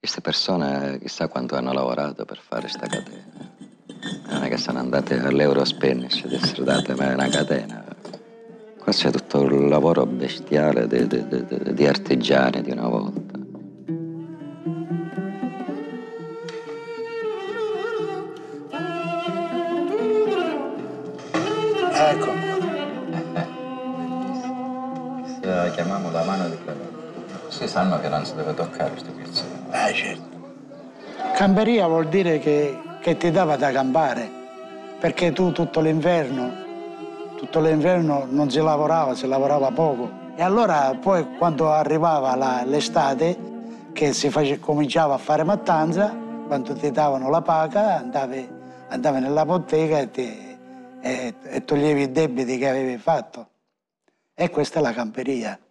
Queste persone chissà quanto hanno lavorato per fare sta catena. Non è che sono andate all'Eurospanish ed essere date una catena. Qua c'è tutto il lavoro bestiale di artigiani di una volta. Ecco. La chiamiamo la mano di Clemente. Così sanno che non si deve toccare questo pezzo. Certo. Camperia vuol dire che ti dava da campare, perché tu tutto l'inverno non si lavorava poco. E allora poi quando arrivava l'estate, che cominciava a fare mattanza, quando ti davano la paga andavi nella bottega e toglievi i debiti che avevi fatto. E questa è la camperia.